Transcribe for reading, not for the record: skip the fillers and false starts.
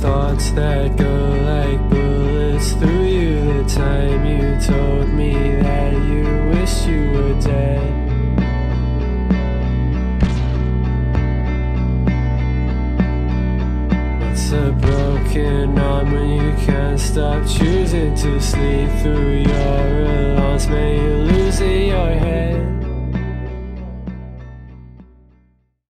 thoughts that go like bullets through you. The time you told me that you wished you were dead. What's a broken arm when you can't stop choosing to sleep through your alarms? May you losing your head.